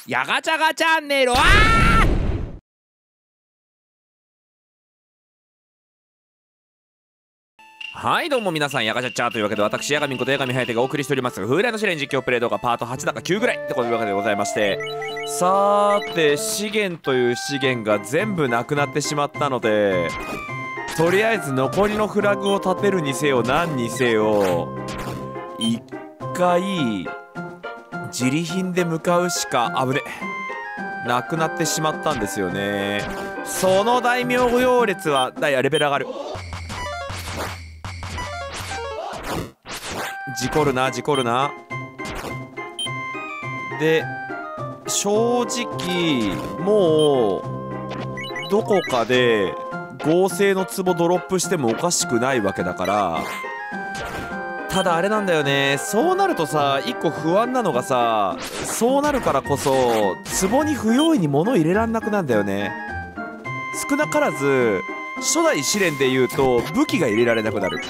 やがちゃがチャンネル。はいどうも皆さん、やがちゃっちゃというわけで、私やがみんことやがみはやてがお送りしております風来の試練実況プレイ動画パート8だか9ぐらいってこというわけでございまして、さーて資源という資源が全部なくなってしまったので、とりあえず残りのフラグを立てるにせよ何にせよ一回自利品で向かうしかなくなってしまったんですよね。その大名行列はレベル上がる。事故るなで、正直もうどこかで合成の壺ドロップしてもおかしくないわけだから。ただあれなんだよね、そうなるとさ、一個不安なのがさ、そうなるからこそ壺に不用意に物入れらんなくなんだよね。少なからず初代試練で言うと武器が入れられなくなる。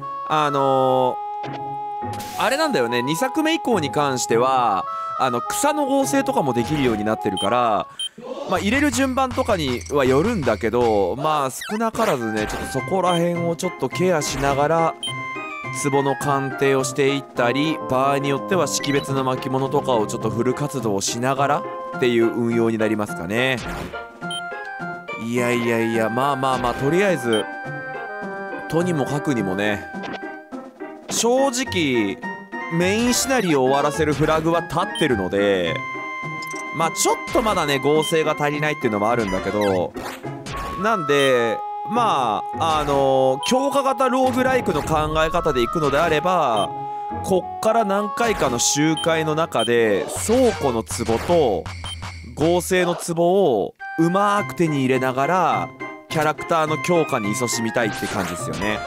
あれなんだよね、2作目以降に関しては草の合成とかもできるようになってるから、入れる順番とかにはよるんだけど、少なからずね、ちょっとそこら辺をちょっとケアしながら壺の鑑定をしていったり、場合によっては識別の巻物とかをちょっとフル活動しながらっていう運用になりますかね。いやとりあえずとにもかくにもね、正直メインシナリオを終わらせるフラグは立ってるので、ちょっとまだね合成が足りないっていうのもあるんだけど、なんで強化型ローグライクの考え方でいくのであれば、こっから何回かの周回の中で倉庫の壺と合成の壺をうまく手に入れながらキャラクターの強化に勤しみたいって感じですよね。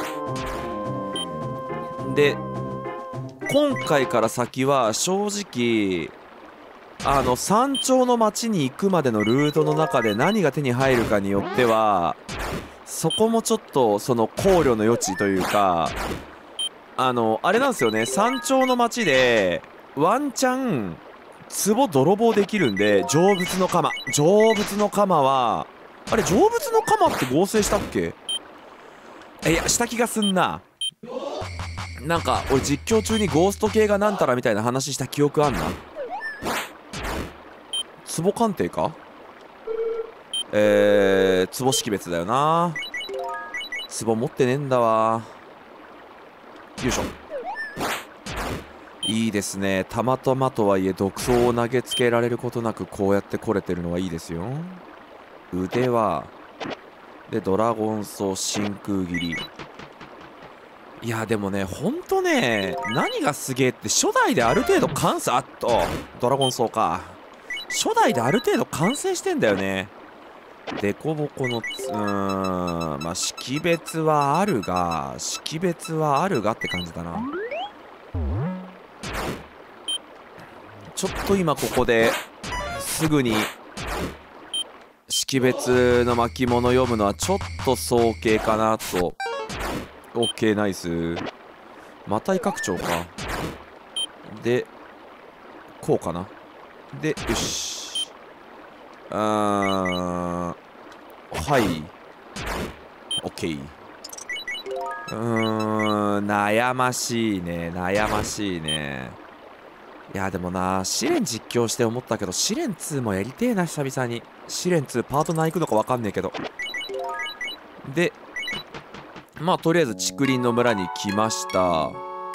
で、今回から先は正直山頂の町に行くまでのルートの中で何が手に入るかによっては、そこもちょっとその考慮の余地というか、あれなんですよね、山頂の町でワンチャン壺泥棒できるんで、成仏の鎌はあれ、成仏の鎌って合成したっけ？いや、した気がすんな。なんか俺実況中にゴースト系がなんたらみたいな話した記憶あんな。壺鑑定か？壺識別だよな。壺持ってねえんだわ。よいしょ。いいですね。たまたまとはいえ毒草を投げつけられることなくこうやって来れてるのはいいですよ。腕輪でドラゴンソー真空斬り。いやでもね、ほんとね、何がすげえって初代である程度ドラゴンソーか、初代である程度完成してんだよね。デコボコの識別はあるがって感じだな。ちょっと今ここですぐに識別の巻物読むのはちょっと早計かなと。OK ナイス。また威嚇長か。でこうかな。でよし。はい OK。悩ましいね。いやでもな、試練実況して思ったけど、試練2もやりてえな、久々に。試練2パート何行くのか分かんねえけど。でとりあえず竹林の村に来ました。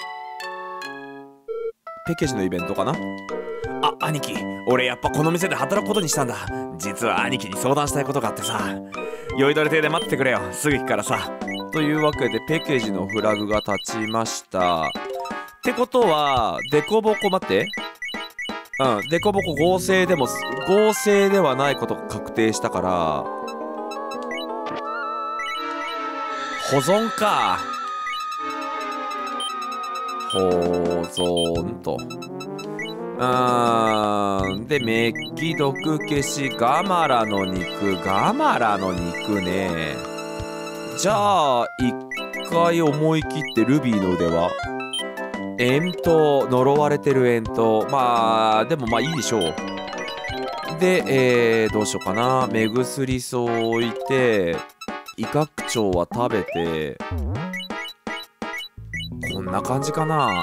ペケジのイベントかな。兄貴、俺やっぱこの店で働くことにしたんだ。実は兄貴に相談したいことがあってさ、酔いどれ亭で待っててくれよ、すぐ行くからさ。というわけでペケジのフラグが立ちました。ってことはデコボコ、デコボコ合成ではないことが確定したから、保存か。保存と。で、メッキ毒消し、ガマラの肉ね。じゃあ、一回思い切ってルビーの腕輪。呪われてる炎刀。でもいいでしょう。 で、どうしようかな。目薬草を置いて、威嚇鳥は食べて、こんな感じかな。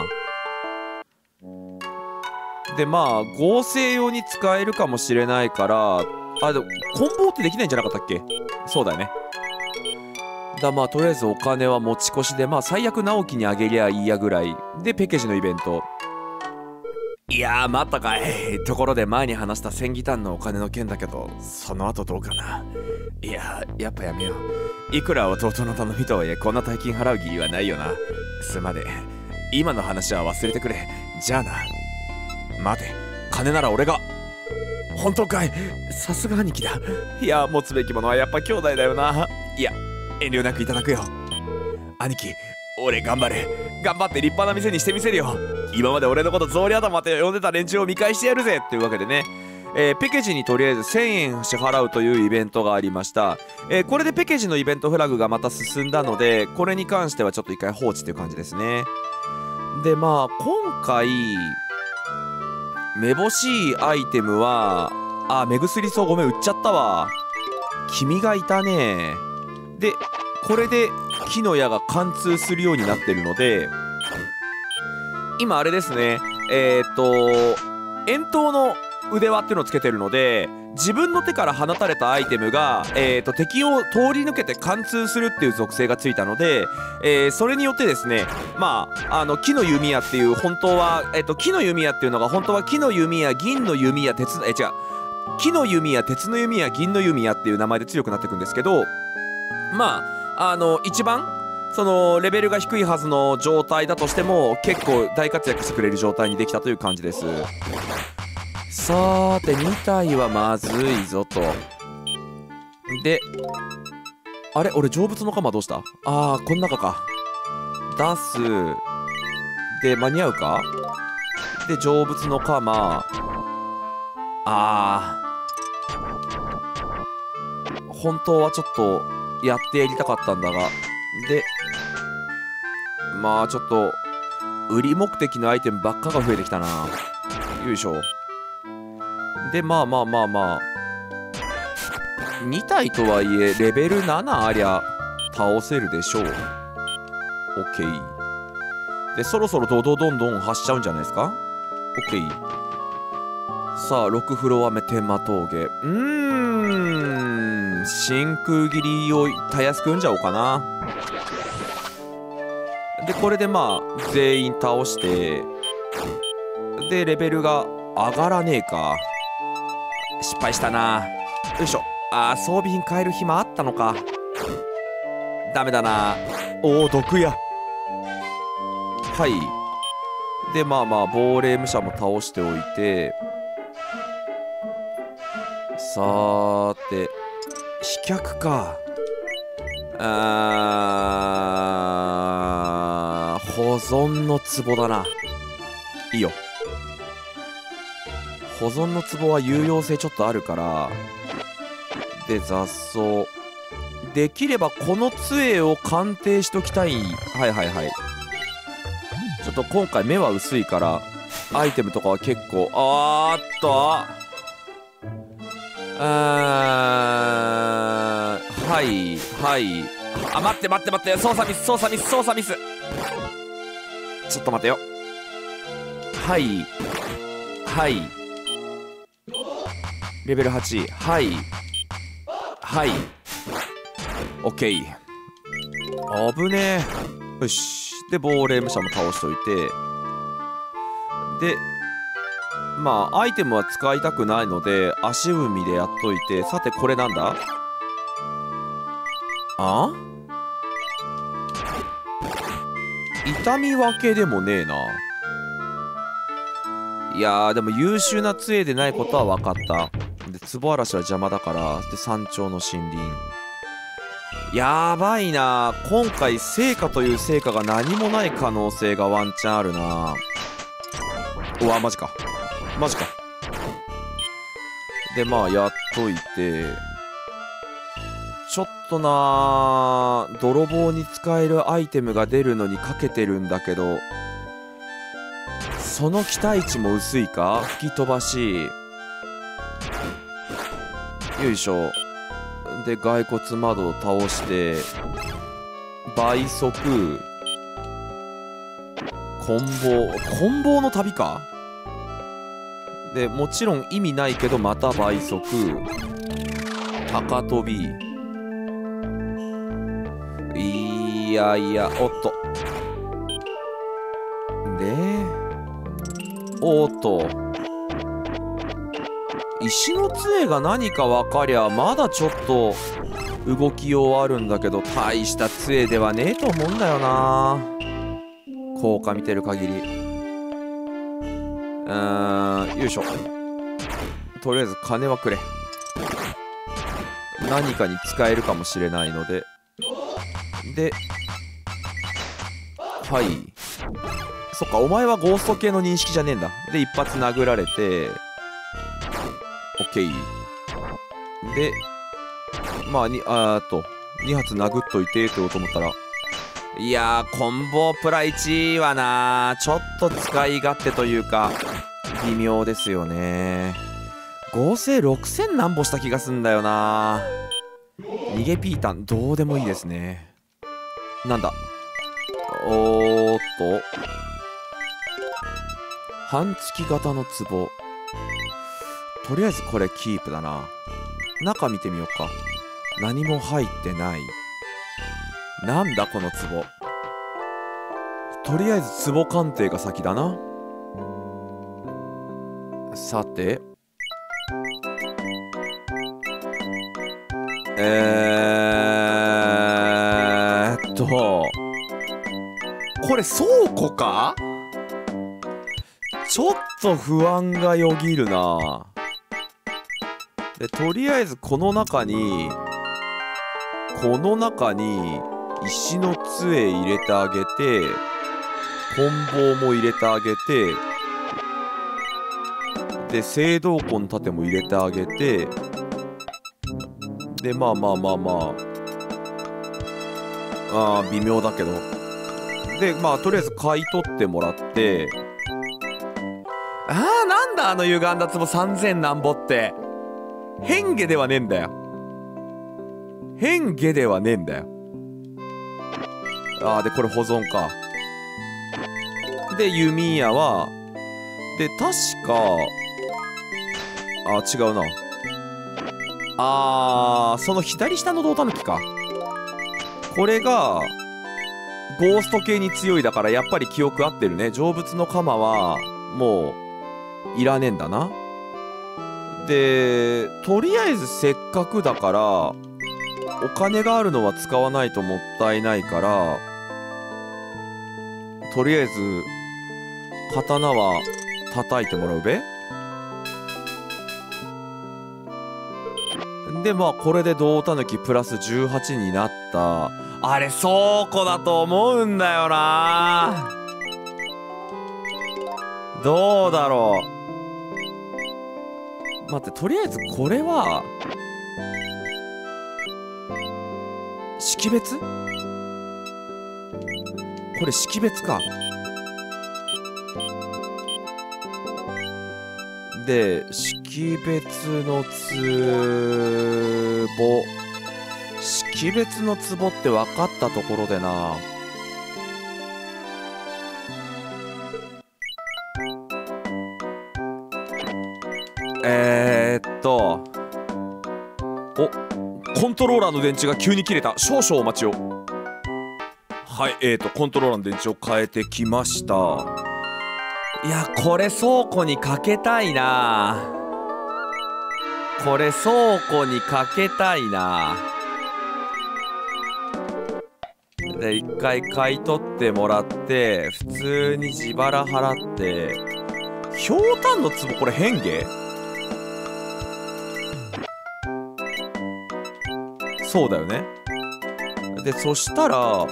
で、まあ、合成用に使えるかもしれないから、でも、コンボってできないんじゃなかったっけ？そうだよね。まあ、とりあえずお金は持ち越しで、まあ、最悪直樹にあげりゃいいやぐらい。で、ペケジのイベント。いやー、待ったかい。ところで前に話した千ギタンのお金の件だけど、その後どうかな。いやー、やっぱやめよう。いくら弟の頼みとはいえ、こんな大金払う義理はないよな。すまで。今の話は忘れてくれ。じゃあな。待て。金なら俺が。本当かい？さすが兄貴だ。いや、持つべきものはやっぱ兄弟だよな。いや、遠慮なくいただくよ。兄貴、俺頑張れ。頑張って立派な店にしてみせるよ。今まで俺のことゾウリ頭って呼んでた連中を見返してやるぜっていうわけでね、ペケジにとりあえず1000円支払うというイベントがありました。これでペケジのイベントフラグがまた進んだので、これに関してはちょっと一回放置っていう感じですね。で、まあ今回めぼしいアイテムは目薬草ごめん売っちゃったわ。君がいたね。でこれで木の矢が貫通するようになってるので、今あれですね、遠投の腕輪っていうのをつけてるので、自分の手から放たれたアイテムが、敵を通り抜けて貫通するっていう属性がついたので、それによってですね、まあ木の弓矢っていう本当は、木の弓矢っていうのが本当は木の弓矢、銀の弓矢、鉄の違う木の弓矢、鉄の弓矢、銀の弓矢っていう名前で強くなっていくんですけど、まあ一番そのレベルが低いはずの状態だとしても結構大活躍してくれる状態にできたという感じです。さーて2体はまずいぞと。であれ俺成仏の鎌どうした？こん中か。出すで間に合うか。で成仏の鎌本当はちょっとやってやりたかったんだが、でまあちょっと売り目的のアイテムばっかが増えてきたな。よいしょ。でまあ2体とはいえレベル7ありゃ倒せるでしょう。 OK でそろそろドドドンドン発しちゃうんじゃないですか。 OK さあ6フロア目天魔峠。真空斬りをたやすくんじゃおうかな。でこれでまあ全員倒してでレベルが上がらねえか。失敗したな。よいしょ。装備品変える暇あったのか。ダメだな。おお毒矢。はいでまあ亡霊武者も倒しておいて、さーて飛脚か。保存の壺だな。いいよ。保存の壺は有用性ちょっとあるから。で雑草できればこの杖を鑑定しときたい。はいちょっと今回目は薄いからアイテムとかは結構待って操作ミスちょっと待てよ。レベル8。OK 危ねえ。よしで亡霊武者も倒しといて、でまあアイテムは使いたくないので足踏みでやっといて、さてこれなんだ。痛み分けでもねえな。いやーでも優秀な杖でないことは分かった。で壺嵐は邪魔だから。で山頂の森林やばいな。今回成果という成果が何もない可能性がワンチャンあるな。うわマジか。でまあやっといて、ちょっとな泥棒に使えるアイテムが出るのにかけてるんだけど、その期待値も薄いか。吹き飛ばしよいしょ。で骸骨窓を倒して倍速棍棒の旅か。でもちろん意味ないけどまた倍速高跳び。いやいや、おっとでおっと石の杖が何か分かりゃまだちょっと動きようあるんだけど、大した杖ではねえと思うんだよな、効果見てる限り。よいしょ。とりあえず金はくれ。何かに使えるかもしれないので。ではい、そっか、お前はゴースト系の認識じゃねえんだ。で一発殴られてオッケーで、まあ2発殴っといてって言おうと思ったら、いやーコンボプラ1はなちょっと使い勝手というか微妙ですよね。合成6000何歩した気がすんだよな。逃げピータンどうでもいいですね。なんだ、おーっと半月型の壺、とりあえずこれキープだな。中見てみようか。何も入ってない。なんだこの壺。とりあえず壺鑑定が先だな。さてこれ倉庫か。ちょっと不安がよぎるな。でとりあえずこの中に石の杖入れてあげて、棍棒も入れてあげて、で青銅棍盾も入れてあげて、でまあ微妙だけど、でまあとりあえず買い取ってもらって、なんだあの歪んだ壺3000なんぼって。変化ではねえんだよ。変化ではねえんだよ。でこれ保存か。で弓矢はで確か違うな。その左下の胴タヌキか。これがゴースト系に強いだからやっぱり記憶合ってるね。成仏の鎌はもういらねえんだな。でとりあえずせっかくだからお金があるのは使わないともったいないから、とりあえず刀は叩いてもらうべ。でまあこれで胴タヌキプラス18になった。あれ倉庫だと思うんだよな。どうだろう。待って、とりあえずこれは識別？これ識別か。で識別の壺って分かったところでな。コントローラーの電池が急に切れた。少々お待ちを。はい、コントローラーの電池を変えてきました。いやこれ倉庫にかけたいな。で一回買い取ってもらって普通に自腹払って。ひょうたんの壺これ変化？そうだよね。でそしたら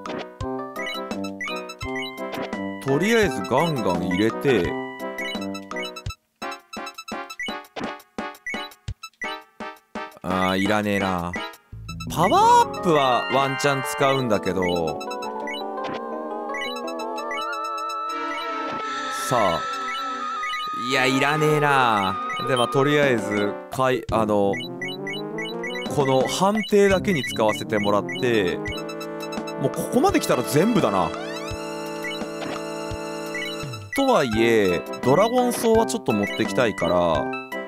とりあえずガンガン入れて、いらねえな。パワーアップはワンチャン使うんだけど、さあいやいらねえな。でまあとりあえずこの判定だけに使わせてもらって、もうここまで来たら全部だな。とはいえドラゴンソウはちょっと持ってきたいから、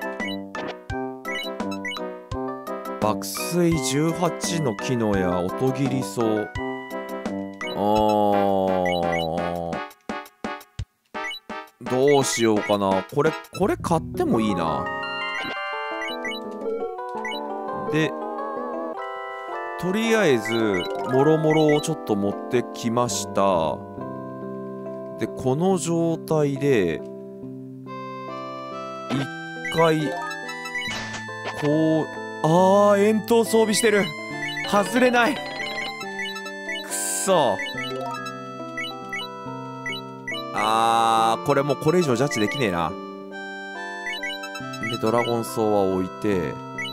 爆睡18の木のや音切りソウ、どうしようかな。これ買ってもいいな。でとりあえずもろもろをちょっと持ってきました。でこの状態で一回こう、遠投装備してる。外れない。くっそ。これもうこれ以上ジャッジできねえな。でドラゴンソウは置いて、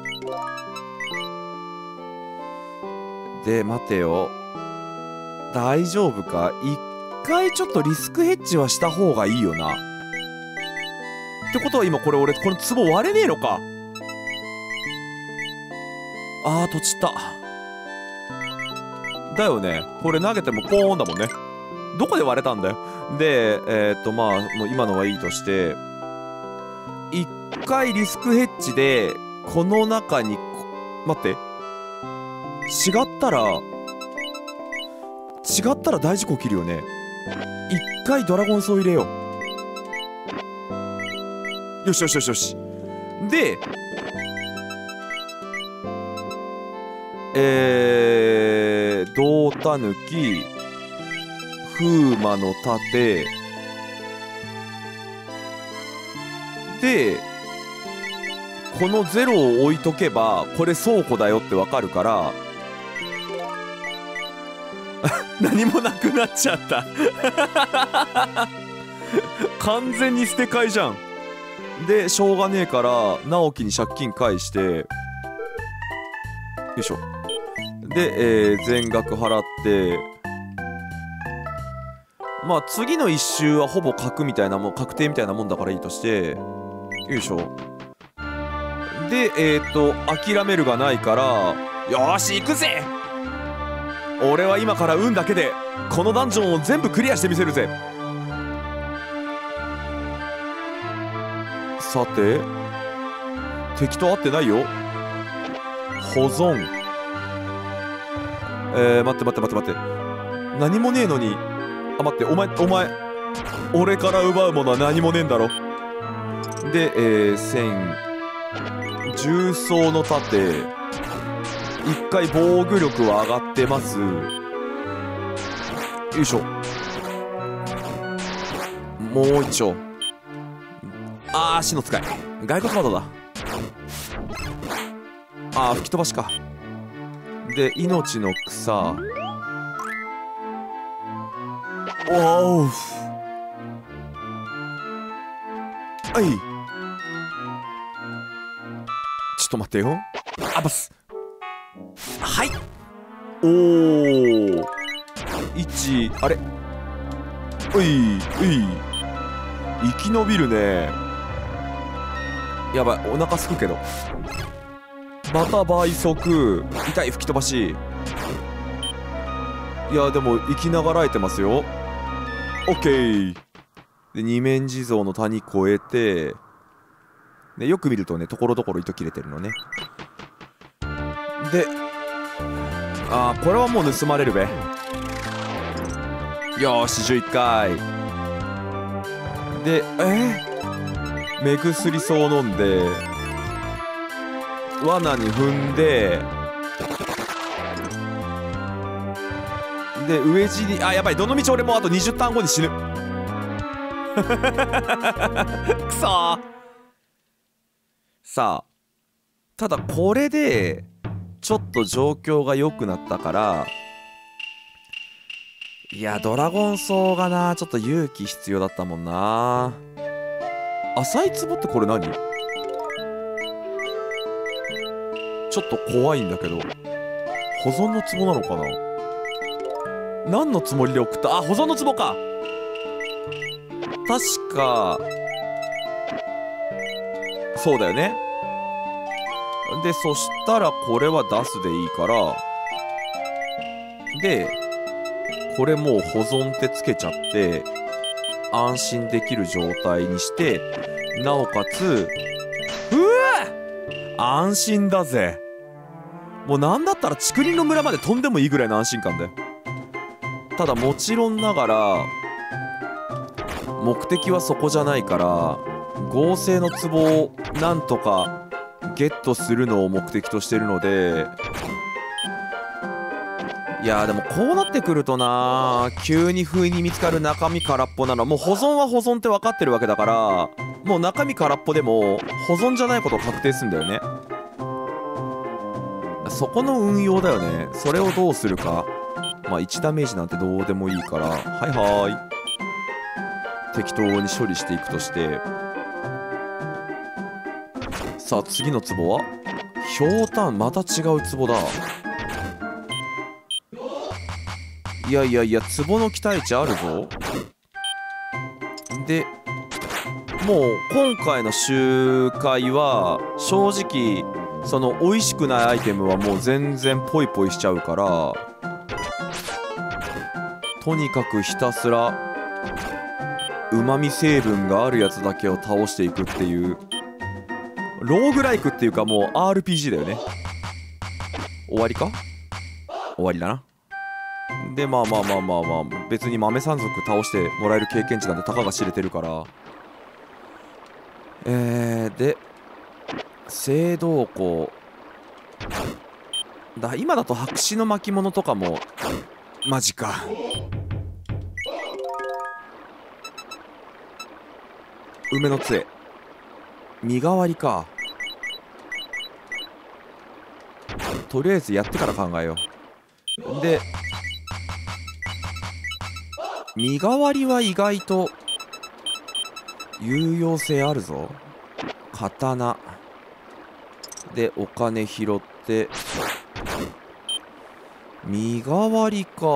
で待てよ、大丈夫か。一回ちょっとリスクヘッジはした方がいいよな。ってことは今これ俺この壺割れねえのか。とちった。だよね、これ投げてもポーンだもんね。どこで割れたんだよ。でまあもう今のはいいとして、一回リスクヘッジでこの中に待って、違ったら大事故起きるよね。一回ドラゴンソウ入れよう。よしよしよしよし。で胴タヌキ、風魔の盾で、このゼロを置いとけばこれ倉庫だよってわかるから何もなくなっちゃった完全に捨て替えじゃん。でしょうがねえから直樹に借金返して、よいしょ。で、全額払って、まあ次の1周はほぼ確みたいなもん、確定みたいなもんだからいいとして、よいしょ。で諦めるがないから、よーし行くぜ。俺は今から運だけでこのダンジョンを全部クリアしてみせるぜ。さて敵と会ってないよ。保存、待って何もねえのに、待って、お前俺から奪うものは何もねえんだろ。で重装の盾、一回防御力は上がってます。よいしょ。もう一丁。足の使い外国カードだ。吹き飛ばしか。で命の草、おう、はい、ちょっと待ってよ。バス、はい、おー、1、あれ、おい生き延びるね。やばい、お腹すくけど。また倍速、痛い、吹き飛ばし。いやでも生きながらえてますよ。オッケー。で二面地蔵の谷越えて、でよく見るとね、ところどころ糸切れてるのね。でこれはもう盗まれるべ。よーし11回で目薬草を飲んで罠に踏んで、で上地にやばい、どのみち俺もうあと20ターン後に死ぬくそー。さあただこれでちょっと状況が良くなったから、いやドラゴンソウがなちょっと勇気必要だったもんな。浅い壺ってこれ何？ちょっと怖いんだけど、保存の壺なのかな。何のつもりで送った？保存の壺か。確かそうだよね。 でそしたらこれは出すでいいから、でこれもう保存ってつけちゃって安心できる状態にして、なおかつ安心だぜ。もうなんだったら竹林の村まで飛んでもいいぐらいの安心感だよ。ただもちろんながら目的はそこじゃないから、合成の壺をなんとかゲットするのを目的としてるので、いやーでもこうなってくるとな、急に不意に見つかる中身空っぽなのはもう保存は保存って分かってるわけだから、もう中身空っぽでも保存じゃないこと確定すんだよね。そこの運用だよね。それをどうするか。まあ1ダメージなんてどうでもいいから、はいはーい、適当に処理していくとして、さあ次の壺はひょうたん。また違う壺だ。いやいやいや、壺の期待値あるぞ。でもう今回の集会は正直その美味しくないアイテムはもう全然ポイポイしちゃうから、とにかくひたすらうまみ成分があるやつだけを倒していくっていうローグライクっていうか、もう RPG だよね。終わりか、終わりだな。でまあ別に豆山賊倒してもらえる経験値なんてたかが知れてるから、で青銅庫だ。今だと白紙の巻物とかもマジか。梅の杖身代わりか。とりあえずやってから考えよう。で身代わりは意外と有用性あるぞ。刀でお金拾って身代わりか。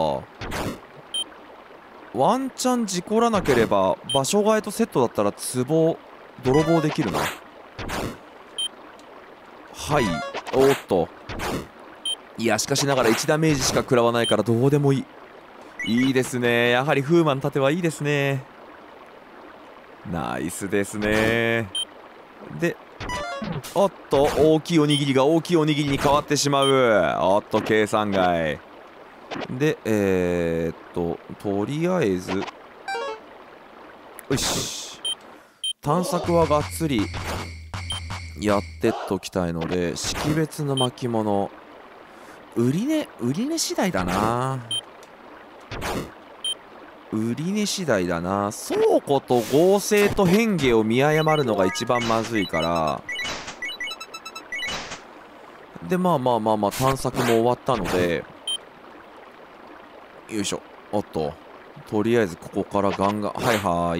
ワンチャン事故らなければ場所替えとセットだったら壺泥棒できるな。はい。おっと、いやしかしながら1ダメージしか食らわないからどうでもいい。いいですね。やはりフーマン盾はいいですね。ナイスですね。でおっと、大きいおにぎりが大きいおにぎりに変わってしまう。おっと、計算外でとりあえずよし、探索はがっつりやってっときたいので、識別の巻物売り値次第だな。売り値次第だな。倉庫と合成と変化を見誤るのが一番まずいから。でまあ探索も終わったので、よいしょ。おっと、とりあえずここからガンガン、はいはい、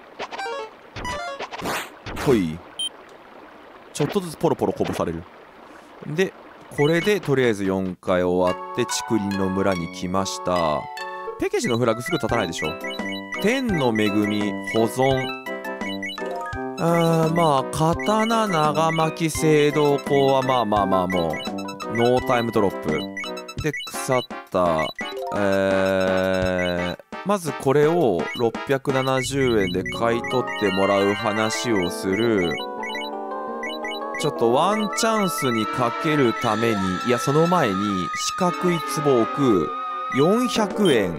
ほい。ちょっとずつポロポロこぼされる。でこれでとりあえず4回終わって竹林の村に来ました。ペケジのフラグすぐ立たないでしょ。天の恵み保存、まあ刀長巻青銅鉱はまあもうノータイムドロップで腐った。まずこれを670円で買い取ってもらう話をする。ちょっとワンチャンスにかけるために、いやその前に四角い壺を置く。400円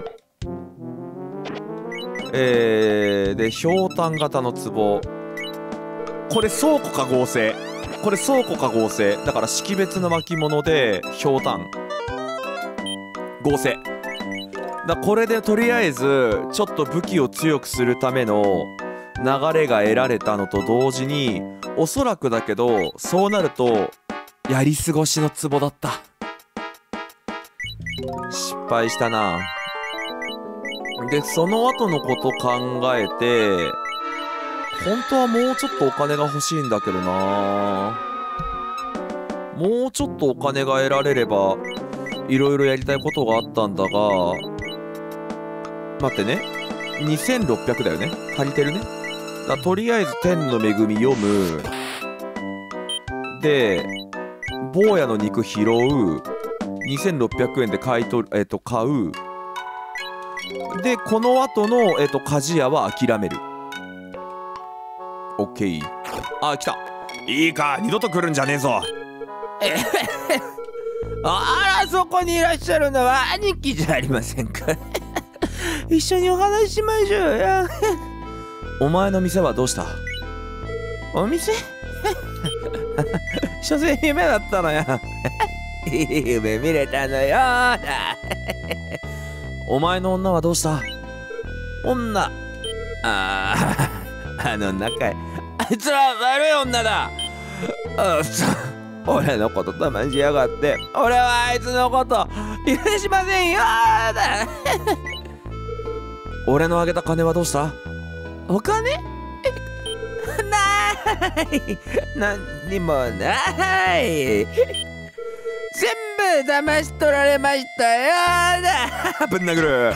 でひょうたん型の壺、これ倉庫か合成、これ倉庫か合成だから、識別の巻物でひょうたん合成だ。これでとりあえずちょっと武器を強くするための流れが得られたのと同時に、おそらくだけどそうなるとやり過ごしの壺だった。失敗したな。でその後のこと考えて、本当はもうちょっとお金が欲しいんだけどな。もうちょっとお金が得られればいろいろやりたいことがあったんだが、待ってね、2600だよね、足りてるね。とりあえず天の恵み読む。 で坊やの肉拾う、2600円で買う。でこの後の鍛冶屋は諦める。オッケー。あ、来た。いいか、二度と来るんじゃねえぞ。 あら、そこにいらっしゃるのは兄貴じゃありませんか。一緒にお話ししましょうよ。 お前の店はどうした？ お店？所詮夢だったのよ。いい夢見れたのよ。 お前の女はどうした？ 女？仲い。あいつは悪い女だ。俺のこと騙しやがって。俺はあいつのこと許しませんよ。 俺のあげた金はどうした？ お金？ない。何にもない。全部騙し取られましたよ。 ぶん殴る。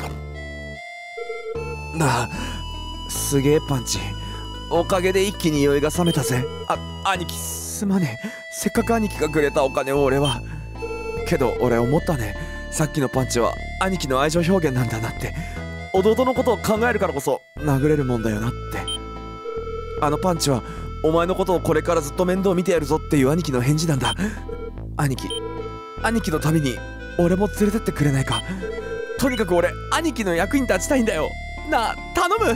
すげえパンチ。おかげで一気に酔いが覚めたぜ。兄貴すまねえ。せっかく兄貴がくれたお金を俺は。けど俺思ったね。さっきのパンチは兄貴の愛情表現なんだなって。弟のことを考えるからこそ殴れるもんだよなって。あのパンチはお前のことをこれからずっと面倒見てやるぞっていう兄貴の返事なんだ。兄貴のために俺も連れてってくれないか。とにかく俺兄貴の役に立ちたいんだよ。なあ頼む。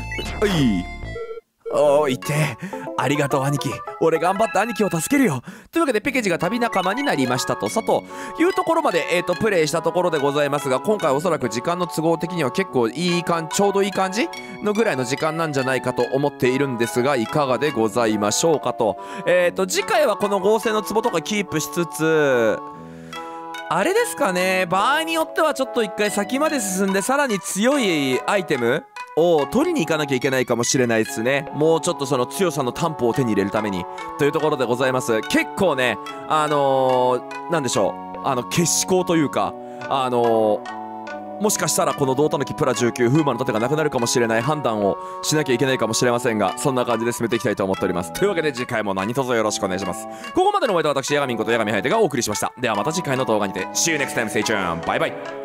おいってありがとう兄貴。俺頑張って兄貴を助けるよ。というわけでペケジが旅仲間になりましたというところまでプレイしたところでございますが、今回おそらく時間の都合的には結構ちょうどいい感じのぐらいの時間なんじゃないかと思っているんですが、いかがでございましょうかと。次回はこの合成の壺とかキープしつつ、あれですかね、場合によってはちょっと一回先まで進んでさらに強いアイテムを取りに行かなきゃいけないかもしれないですね。もうちょっとその強さの担保を手に入れるためにというところでございます。結構ねなんでしょう、決死行というかもしかしたらこの胴たぬきプラ19風魔の盾がなくなるかもしれない判断をしなきゃいけないかもしれませんが、そんな感じで進めていきたいと思っております。というわけで次回も何卒よろしくお願いします。ここまでのお相手は私ヤガミンことヤガミハヤテがお送りしました。ではまた次回の動画にて See you next time, stay tuned, bye bye。